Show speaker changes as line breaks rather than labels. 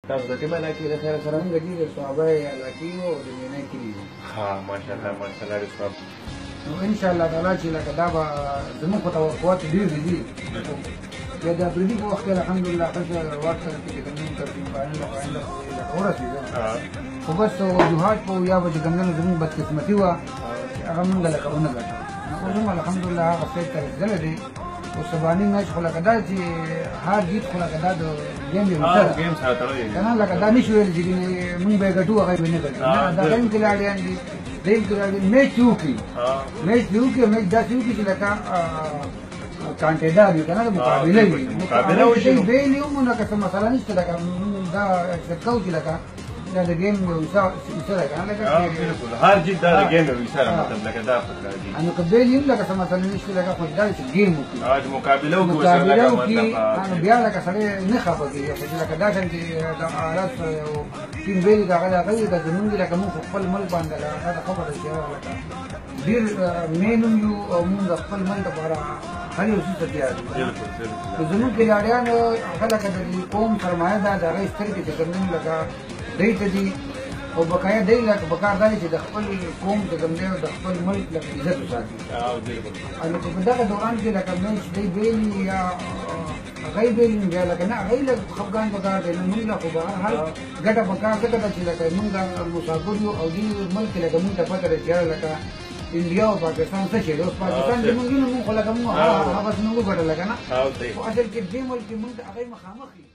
تاسو د کومه علاقې د خیر سره؟
موږ دې د صوابۍ علاقې یو او د مینۍ کلي یو.
ها ماشاءالله ماشاءالله ډېر ښه.
نو انشاءالله تعالی چې لکه دا به زموږ په توقعات ډېر دي بیا د اپریلي په وخت کې الحمدلله ښه واک سره چې کوم ترتیب باندې لکه ورسېده خو بس وجوهات په یا به چې ګندنه زموږ بدقسمتي وه هغه موږ لکه ونه ګټه. اوس هم الحمدلله هغه سیټ ته رسېدلی دی. اوس سباني میچ خو لکه دا چې هار جیت خو لکه دا د ګیم یو که نه لکه دا نشي ویلی چې موږ به یې ګټو هغه به نه ګټو نه دا درېیم کلاړیان دي درېیم کلاړیان میچ دې وکړي میچ دې وکړي میچ داسې وکړي چې لکه کانټېدار وي که نه د مقابله وي مقابله بیل یو نو لکه څه مسله نشته لکه دا اکسپټ کوو چې لکه دا د ګیم یو حصه ده که نه لکه
بلکل هر جیت دا د ګیم یو حصه ده مطلب لکه دا فکر دي
نو که بیل یو لکه څه مسله نشته لکه خو دا چې ګیم وکړي
مقابله وکړي
مقابله وکړي نو بیا لکه سړی نه خفه کېږي خو چې لکه دا شان چې د حالات یو ټیم بیل د هغه د هغه که زمونږ دي لکه مونږ خو خپل ملک باندې دا د خبره چې لکه ډېر مین هم یو او مونږ د خپل ملک لپاره هر یو څه ته تیار یو نو زمونږ کلاړیان هغه لکه د قوم سرمایه ده د هغې سترګې چې کوم دی لکه دی ته دي او بقایا دی لکه پکار دا دی چې د خپل قوم چې کوم دی د خپل ملک لکه عزت وساتي نو که په دغه دوران کې لکه میچ دی بیلي یا هغوی بیلي نو بیا لکه نه هغوی لږ خفګان پکار دی نو موږ له خو به هر حال ګټه پکار ځکه ده چې لکه موږ مسافر یو او دې ملک کې لکه موږ ته پته ده چې لکه انډیا او پاکستان څه شی دی اوس پاکستان زموږ نه موږ خو لکه موږ هغه څه موږ وګټله که نه خو اصل کې دې ملک کې موږ د هغوی مخامخ یو